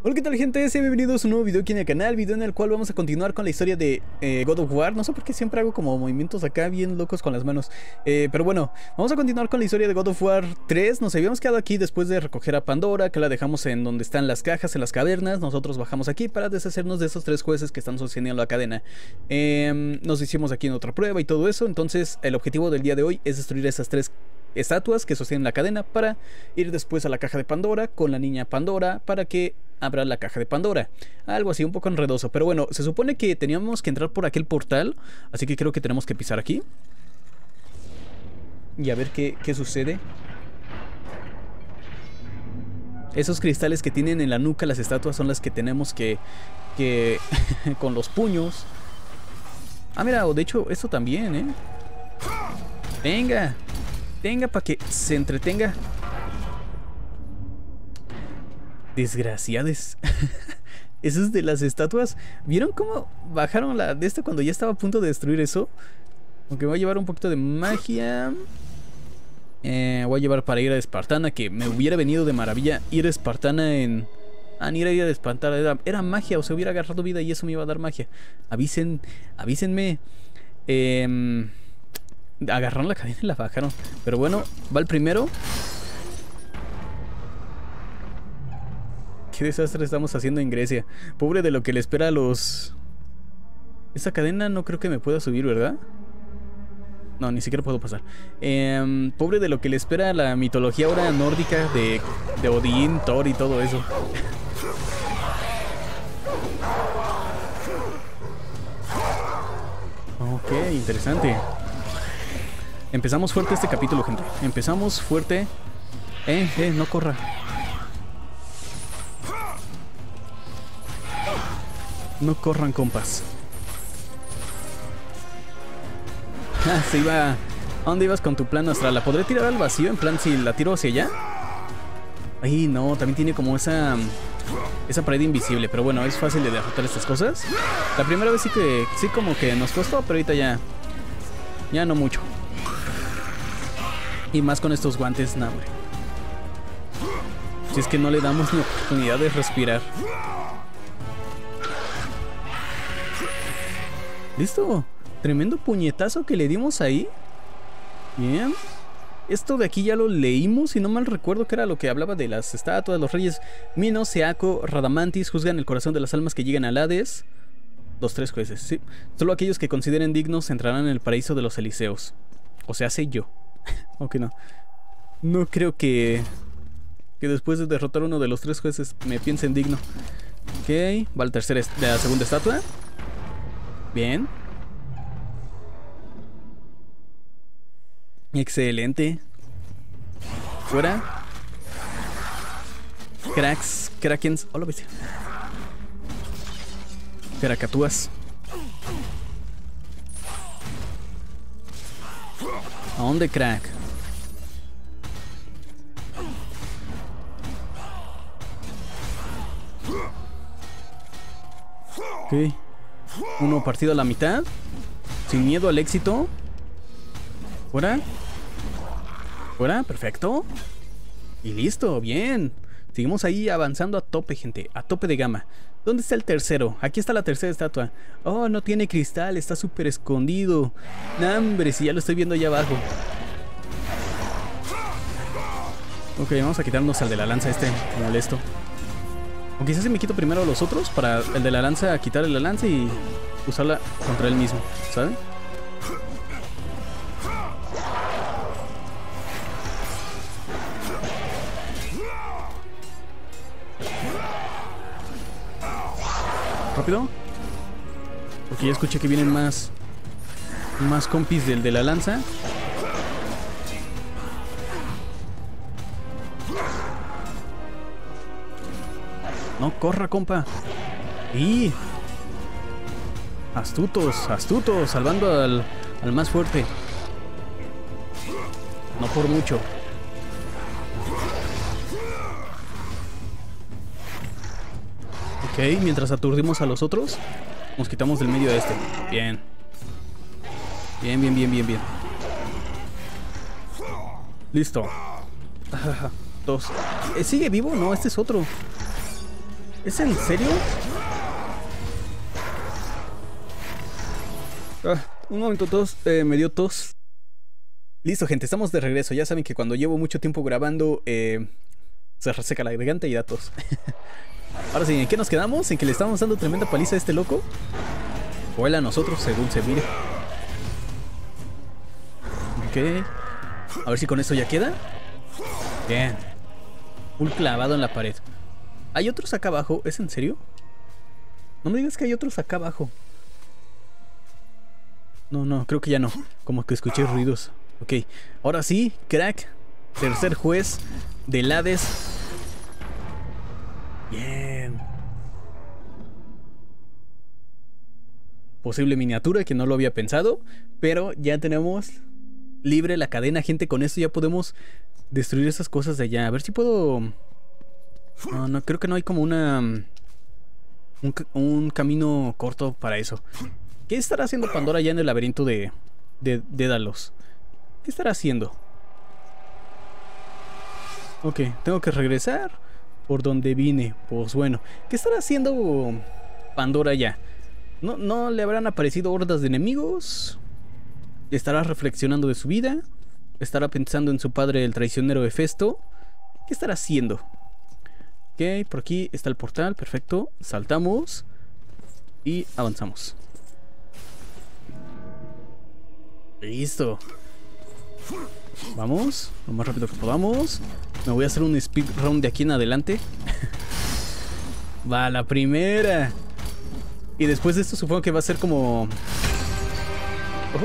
Hola, ¿qué tal, gente? Sean bienvenidos a un nuevo video aquí en el canal, video en el cual vamos a continuar con la historia de God of War. No sé por qué siempre hago como movimientos acá bien locos con las manos, pero bueno, vamos a continuar con la historia de God of War 3. Nos habíamos quedado aquí después de recoger a Pandora, que la dejamos en donde están las cajas, en las cavernas. Nosotros bajamos aquí para deshacernos de esos tres jueces que están sosteniendo la cadena. Nos hicimos aquí en otra prueba y todo eso. Entonces el objetivo del día de hoy es destruir esas tres estatuas que sostienen la cadena para ir después a la caja de Pandora con la niña Pandora para que abra la caja de Pandora. Algo así, un poco enredoso, pero bueno, se supone que teníamos que entrar por aquel portal, así que creo que tenemos que pisar aquí y a ver qué sucede. Esos cristales que tienen en la nuca las estatuas son las que tenemos que con los puños. Ah, mira, o de hecho esto también, Venga, para que se entretenga. Desgraciades. Esos de las estatuas. ¿Vieron cómo bajaron la de esta cuando ya estaba a punto de destruir eso? Aunque voy a llevar un poquito de magia. Voy a llevar para ir a Espartana, que me hubiera venido de maravilla ir a Espartana en... Ah, ni era ir a Espartana, era magia, o sea, hubiera agarrado vida y eso me iba a dar magia. Avísenme. Agarraron la cadena y la bajaron. Pero bueno, va el primero. Qué desastre estamos haciendo en Grecia. Pobre de lo que le espera a los... Esa cadena no creo que me pueda subir, ¿verdad? No, ni siquiera puedo pasar. Pobre de lo que le espera a la mitología ahora nórdica de Odín, Thor y todo eso. Ok, interesante. Empezamos fuerte este capítulo, gente. Empezamos fuerte. No corra. No corran, compas. Se iba... ¿A dónde ibas con tu plan astral? ¿La podré tirar al vacío? En plan, si la tiro hacia allá. Ay, no, también tiene como esa pared invisible. Pero bueno, es fácil de derrotar estas cosas. La primera vez sí como que nos costó, pero ahorita ya no mucho. Y más con estos guantes, no, hombre. Si es que no le damos ni oportunidad de respirar. Listo. Tremendo puñetazo que le dimos ahí. Bien. Esto de aquí ya lo leímos, si no mal recuerdo, que era lo que hablaba de las estatuas. Los reyes Minos, Eaco, Radamantis juzgan el corazón de las almas que llegan al Hades. Los tres jueces, sí. Solo aquellos que consideren dignos entrarán en el paraíso de los Eliseos. O sea, sé yo. Aunque no. No creo que después de derrotar uno de los tres jueces me piensen digno. Ok, va la segunda estatua. Bien. Excelente. Fuera. Krakens. Hola, bestia. Caracatúas. ¿A dónde, crack? Ok. Uno partido a la mitad. Sin miedo al éxito. Fuera. Fuera, perfecto. Y listo, bien. Seguimos ahí avanzando a tope, gente. A tope de gama. ¿Dónde está el tercero? Aquí está la tercera estatua. Oh, no tiene cristal, está súper escondido. Nah, hombre, si ya lo estoy viendo allá abajo. Ok, vamos a quitarnos al de la lanza molesto. O quizás si me quito primero a los otros para el de la lanza quitarle la lanza y usarla contra él mismo, ¿saben? Rápido. Porque ya escuché que vienen más compis del de la lanza. No corra, compa. Y astutos, salvando al más fuerte. No por mucho. Ok, mientras aturdimos a los otros, nos quitamos del medio de este. Bien. Bien. Listo. Dos. ¿Sigue vivo? No, este es otro. ¿Es en serio? Un momento, tos. Me dio tos. Listo, gente, estamos de regreso. Ya saben que cuando llevo mucho tiempo grabando, se reseca la garganta y da tos. Ahora sí, ¿en qué nos quedamos? ¿En que le estábamos dando tremenda paliza a este loco? O él a nosotros, según se mire. Ok. A ver si con eso ya queda. Bien. Un clavado en la pared. ¿Hay otros acá abajo? ¿Es en serio? No me digas que hay otros acá abajo. No, creo que ya no. Como que escuché ruidos. Ok, ahora sí, crack. Tercer juez del Hades. Bien. Posible miniatura que no lo había pensado. Pero ya tenemos libre la cadena, gente. Con esto ya podemos destruir esas cosas de allá. A ver si puedo... No, creo que no hay como un camino corto para eso. ¿Qué estará haciendo Pandora ya en el laberinto de Dédalos? ¿Qué estará haciendo? Ok, tengo que regresar por donde vine. Pues bueno, ¿qué estará haciendo Pandora ya? ¿No le habrán aparecido hordas de enemigos? ¿Estará reflexionando de su vida? ¿Estará pensando en su padre, el traicionero Hefesto? ¿Qué estará haciendo? Ok, por aquí está el portal, perfecto. Saltamos y avanzamos. Listo. Vamos, lo más rápido que podamos. Me voy a hacer un speed round de aquí en adelante. Va, la primera. Y después de esto supongo que va a ser como... Ojo.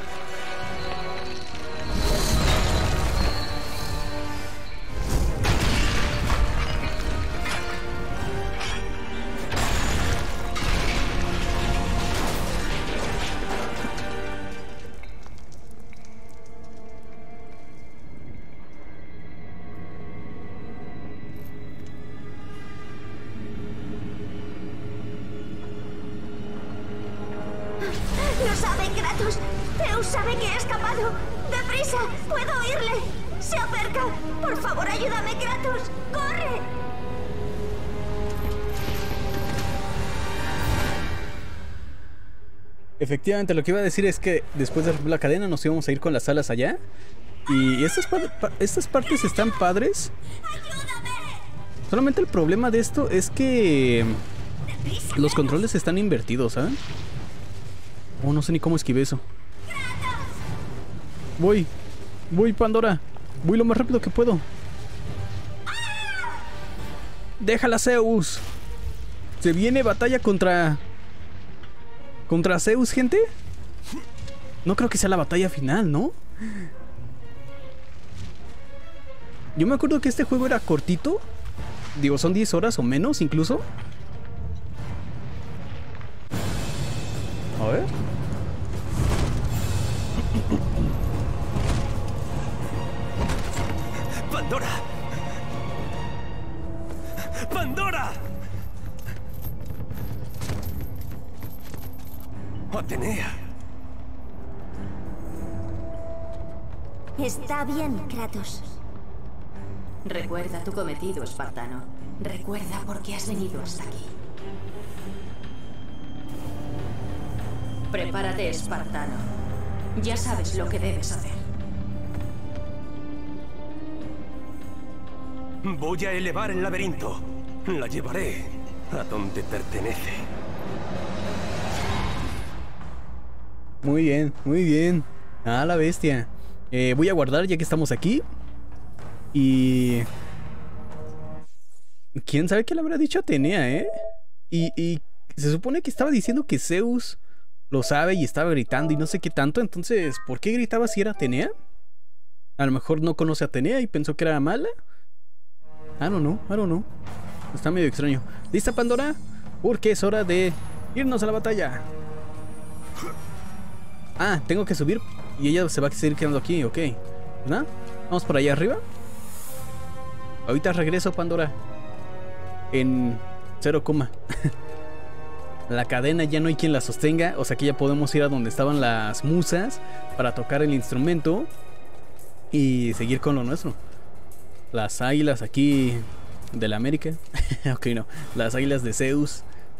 ¡Lo sabe, Kratos! ¡Zeus sabe que he escapado! ¡Deprisa! ¡Puedo oírle! ¡Se acerca! ¡Por favor, ayúdame, Kratos! ¡Corre! Efectivamente, lo que iba a decir es que después de romper la cadena nos íbamos a ir con las alas allá. Y estas partes están padres. ¡Ayúdame! Solamente el problema de esto es que los controles están invertidos, ¿sabes? Oh, no sé ni cómo esquivé eso. Voy, Pandora. Voy lo más rápido que puedo. Déjala, Zeus. Se viene batalla contra Zeus, gente. No creo que sea la batalla final, ¿no? Yo me acuerdo que este juego era cortito. Digo, son 10 horas o menos incluso. A ver. ¡Pandora! ¡Pandora! ¡Atenea! Está bien, Kratos. Recuerda tu cometido, espartano. Recuerda por qué has venido hasta aquí. Prepárate, espartano. Ya sabes lo que debes hacer. Voy a elevar el laberinto. La llevaré a donde pertenece. Muy bien, muy bien. Ah, la bestia. Voy a guardar ya que estamos aquí. Y... ¿quién sabe qué le habrá dicho Atenea, eh? Y se supone que estaba diciendo que Zeus lo sabe y estaba gritando y no sé qué tanto. Entonces, ¿por qué gritaba si era Atenea? A lo mejor no conoce a Atenea y pensó que era mala. I don't know. Está medio extraño. ¿Lista, Pandora? Porque es hora de irnos a la batalla. Ah, tengo que subir y ella se va a seguir quedando aquí, ok. ¿Verdad? Vamos por allá arriba. Ahorita regreso, Pandora. En 0, la cadena ya no hay quien la sostenga. O sea que ya podemos ir a donde estaban las musas para tocar el instrumento y seguir con lo nuestro. Las águilas aquí de la América. Ok, no. Las águilas de Zeus.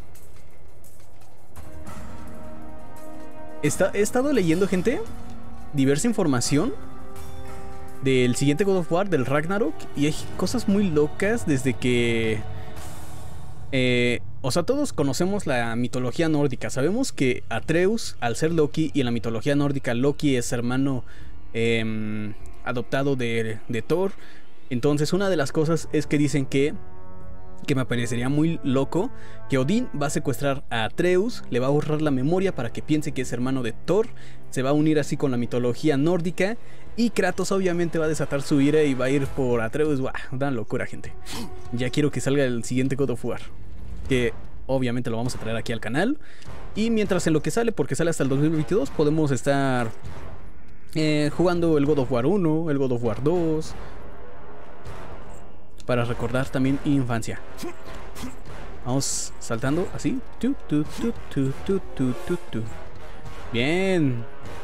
He estado leyendo, gente, diversa información del siguiente God of War, del Ragnarok, y hay cosas muy locas desde que... o sea, todos conocemos la mitología nórdica. Sabemos que Atreus, al ser Loki, y en la mitología nórdica Loki es hermano adoptado de Thor. Entonces una de las cosas es que dicen que me parecería muy loco que Odín va a secuestrar a Atreus, le va a borrar la memoria para que piense que es hermano de Thor, se va a unir así con la mitología nórdica, y Kratos obviamente va a desatar su ira y va a ir por Atreus. ¡Wow! Una locura, gente. Ya quiero que salga el siguiente God of War, que obviamente lo vamos a traer aquí al canal. Y mientras en lo que sale, porque sale hasta el 2022, podemos estar jugando el God of War 1, el God of War 2, para recordar también infancia. Vamos saltando así. Bien.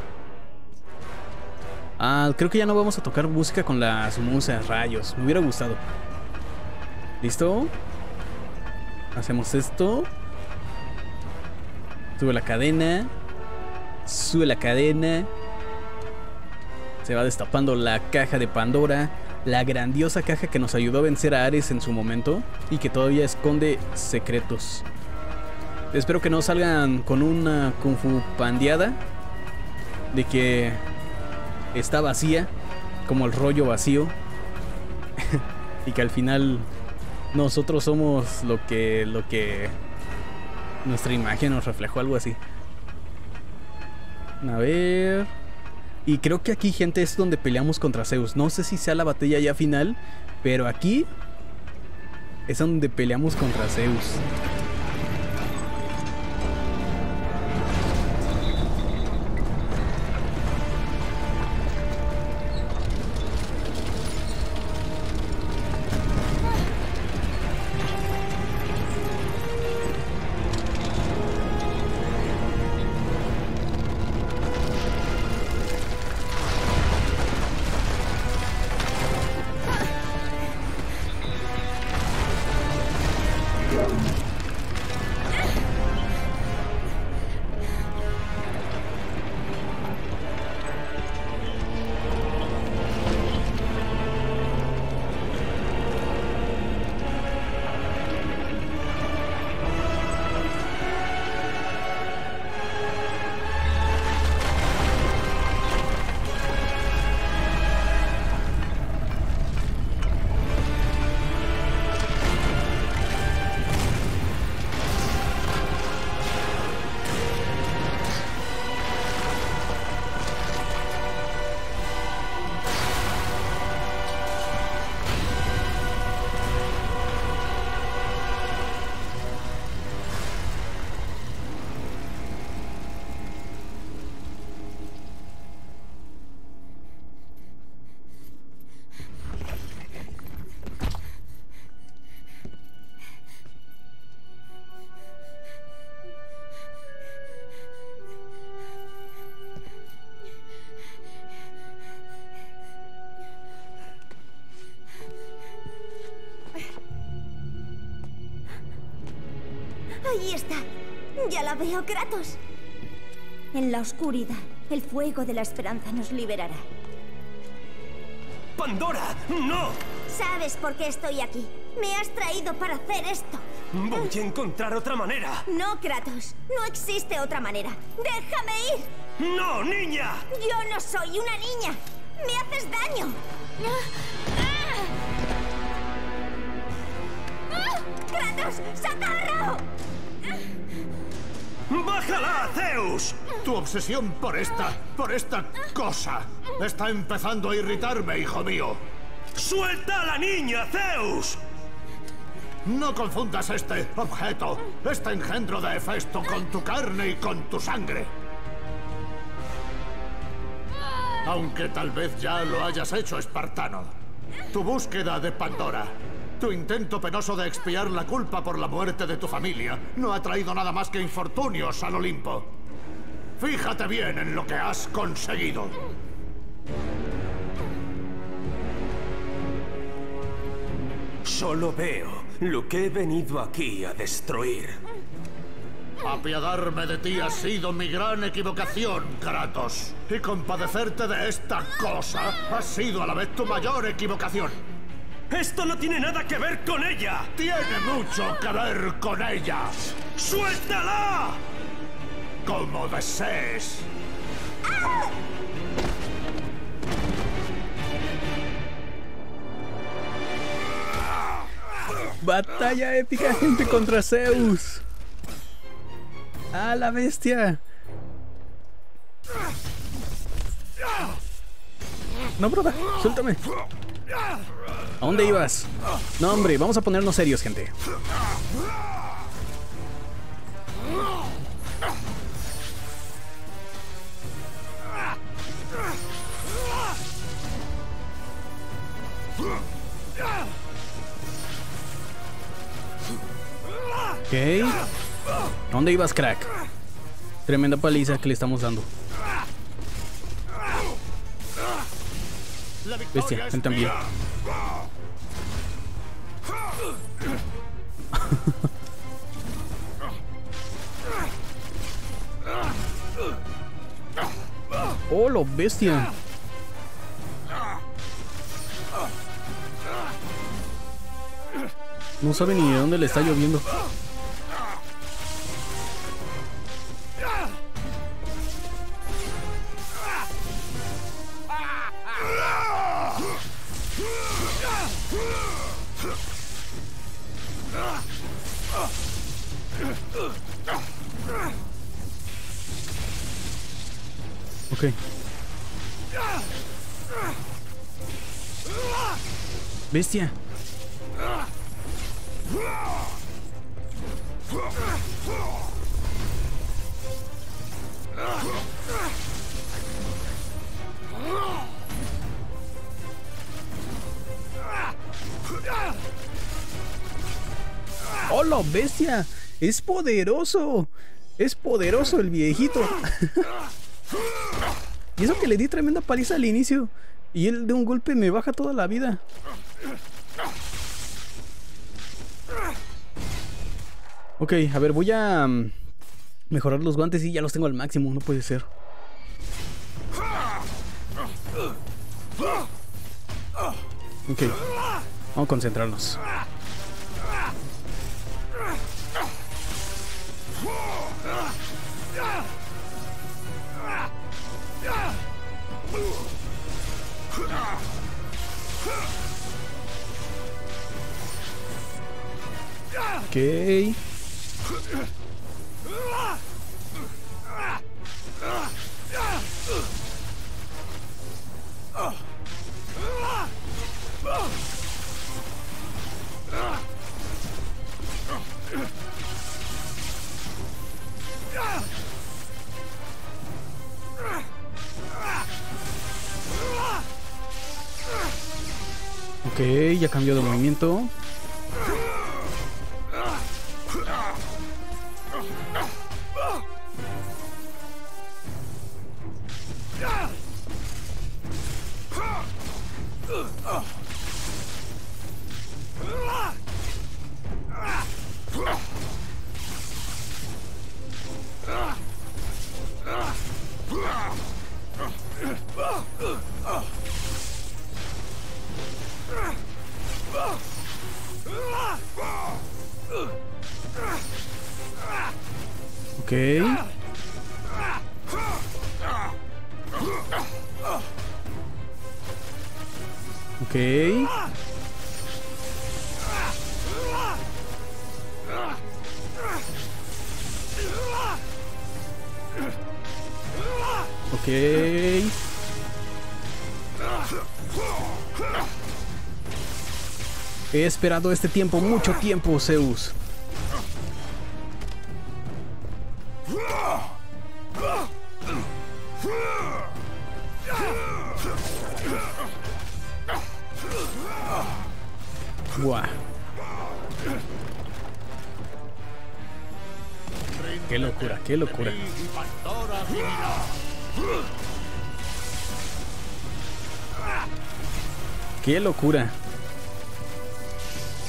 Creo que ya no vamos a tocar música con las musas, rayos. Me hubiera gustado. ¿Listo? Hacemos esto. Sube la cadena. Sube la cadena. Se va destapando la caja de Pandora. La grandiosa caja que nos ayudó a vencer a Ares en su momento y que todavía esconde secretos. Espero que no salgan con una kung fu pandeada de que está vacía, como el rollo vacío. Y que al final nosotros somos lo que nuestra imagen nos reflejó, algo así. A ver... Y creo que aquí, gente, es donde peleamos contra Zeus. No sé si sea la batalla ya final, pero aquí es donde peleamos contra Zeus. Ahí está. Ya la veo, Kratos. En la oscuridad, el fuego de la esperanza nos liberará. ¡Pandora! ¡No! ¿Sabes por qué estoy aquí? Me has traído para hacer esto. Voy a encontrar otra manera. No, Kratos. No existe otra manera. ¡Déjame ir! ¡No, niña! Yo no soy una niña. ¡Me haces daño! ¡Kratos! ¡Socorro! ¡Bájala, Zeus! Tu obsesión por esta cosa está empezando a irritarme, hijo mío. ¡Suelta a la niña, Zeus! No confundas este objeto, este engendro de Hefesto, con tu carne y con tu sangre. Aunque tal vez ya lo hayas hecho, espartano. Tu búsqueda de Pandora, tu intento penoso de expiar la culpa por la muerte de tu familia, no ha traído nada más que infortunios al Olimpo. Fíjate bien en lo que has conseguido. Solo veo lo que he venido aquí a destruir. Apiadarme de ti ha sido mi gran equivocación, Kratos. Y compadecerte de esta cosa ha sido a la vez tu mayor equivocación. ¡Esto no tiene nada que ver con ella! ¡Tiene mucho que ver con ella! ¡Suéltala! ¡Como desees! Batalla épica, gente, contra Zeus. ¡A la bestia! No, broda, suéltame. ¿A dónde ibas? No, hombre, vamos a ponernos serios, gente. Ok. ¿A dónde ibas, crack? Tremenda paliza que le estamos dando. Bestia, él también. ¡Oh, lo bestia! No sabe ni de dónde le está lloviendo. Ok. Bestia. ¡Oh, la bestia! ¡Es poderoso! ¡Es poderoso el viejito! Y eso que le di tremenda paliza al inicio. Y él de un golpe me baja toda la vida. Ok, a ver, voy a mejorar los guantes y ya los tengo al máximo, no puede ser. Ok, vamos a concentrarnos. Ok. Ok, ya cambió de movimiento. Ok. Ok. Ok. He esperado este tiempo, mucho tiempo, Zeus. Buah. Qué locura, qué locura. Qué locura.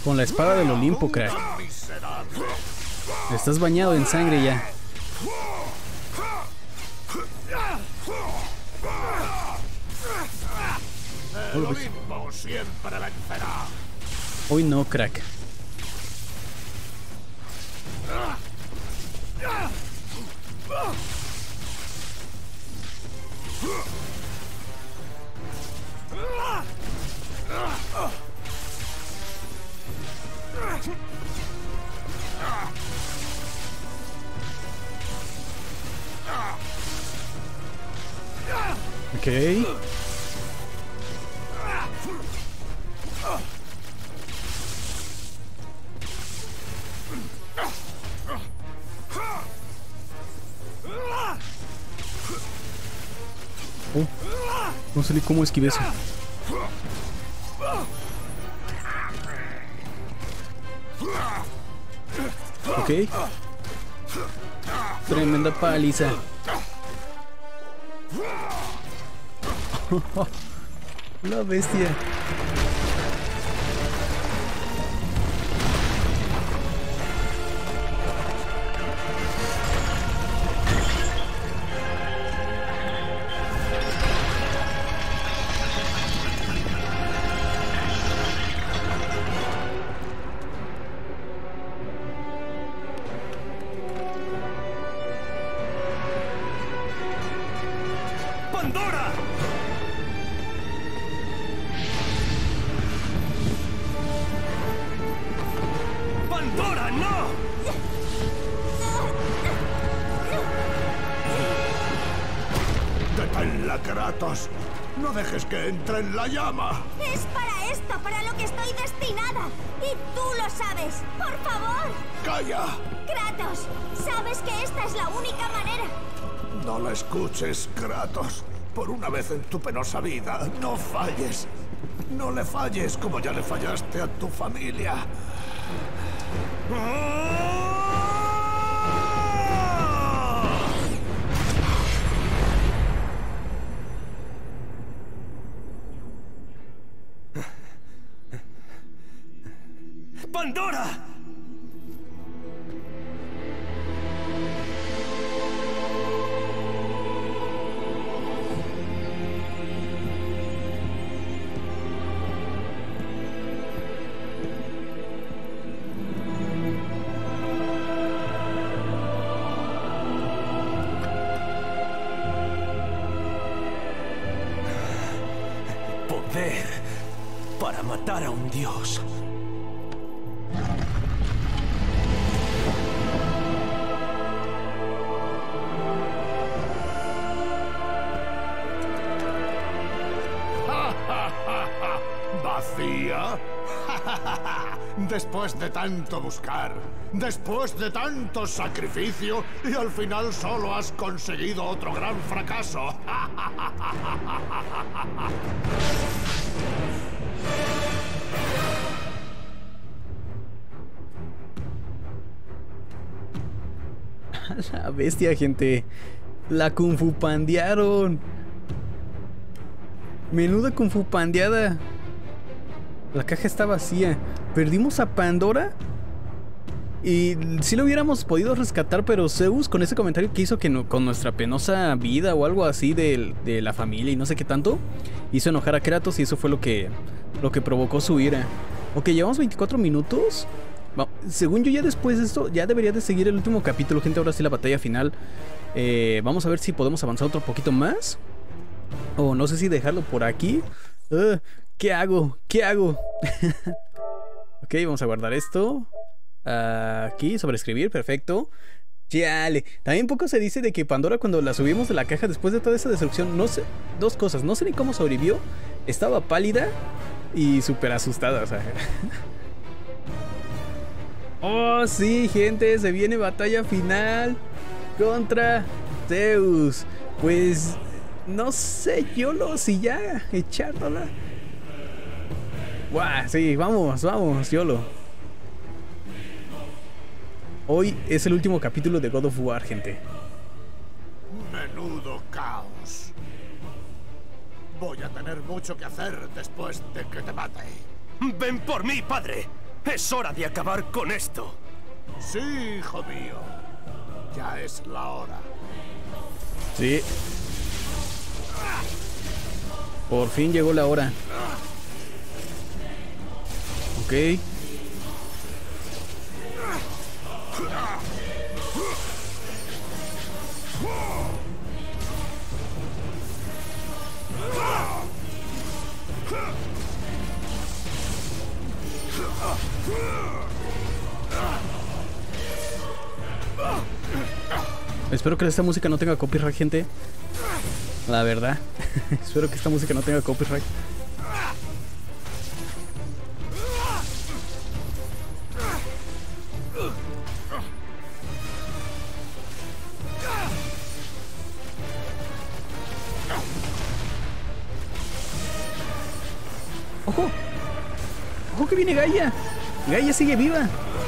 Con la espada del Olimpo, crack. Estás bañado en sangre ya. El Olimpo siempre vencerá. Hoy no, crack. Ok. No sé ni cómo esquivé eso. Ok. Tremenda paliza. La bestia. ¡Pandora! ¡Pandora, no! ¡Deténla, Kratos! ¡No dejes que entre en la llama! Es para esto para lo que estoy destinada. Y tú lo sabes. Por favor. ¡Calla! Kratos, sabes que esta es la única manera. No la escuches, Kratos. Por una vez en tu penosa vida, no falles. No le falles como ya le fallaste a tu familia. ¡Pandora! Poder para matar a un dios. ¿Vacía? Después de tanto buscar, después de tanto sacrificio, y al final solo has conseguido otro gran fracaso. La bestia, gente. La Kung Fu pandearon. Menuda Kung Fu pandeada. La caja está vacía. Perdimos a Pandora. Y sí lo hubiéramos podido rescatar, pero Zeus, con ese comentario que hizo que no, con nuestra penosa vida o algo así de la familia y no sé qué tanto, hizo enojar a Kratos y eso fue lo que provocó su ira. Ok, llevamos 24 minutos. Según yo, ya después de esto, ya debería de seguir el último capítulo, gente. Ahora sí la batalla final. Vamos a ver si podemos avanzar otro poquito más. O no sé si dejarlo por aquí. ¿Qué hago? ¿Qué hago? Ok, vamos a guardar esto. Aquí, sobreescribir, perfecto. Yale. También poco se dice de que Pandora, cuando la subimos de la caja después de toda esa destrucción, no sé, dos cosas, no sé ni cómo sobrevivió. Estaba pálida y súper asustada, o sea. Oh, sí, gente, se viene batalla final contra Zeus. Pues no sé, YOLO, si ya echárnosla. Guau, sí, vamos, YOLO. Hoy es el último capítulo de God of War, gente. Menudo caos. Voy a tener mucho que hacer después de que te mate. ¡Ven por mí, padre! Es hora de acabar con esto. Sí, hijo mío. Ya es la hora. Sí. Por fin llegó la hora. Ok. Espero que esta música no tenga copyright, gente. La verdad. Espero que esta música no tenga copyright. ¡Ojo! ¡Ojo que viene Gaia! ¡Gaia sigue viva!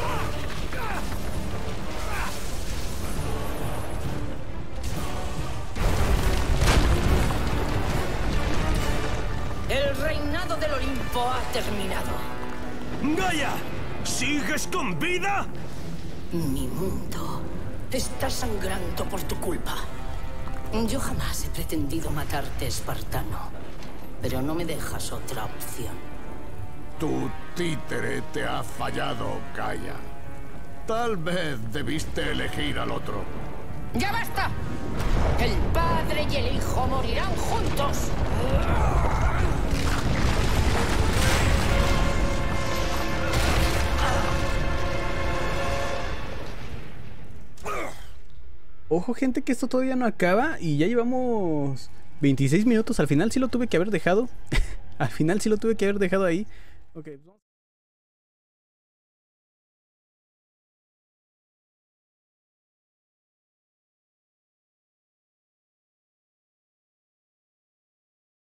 El reinado del Olimpo ha terminado. ¡Gaia! ¿Sigues con vida? Mi mundo está sangrando por tu culpa. Yo jamás he pretendido matarte, espartano. Pero no me dejas otra opción. Tu títere te ha fallado, Gaia. Tal vez debiste elegir al otro. ¡Ya basta! El padre y el hijo morirán juntos. Ojo, gente, que esto todavía no acaba y ya llevamos 26 minutos. Al final sí lo tuve que haber dejado. Al final sí lo tuve que haber dejado ahí. Ok, vamos.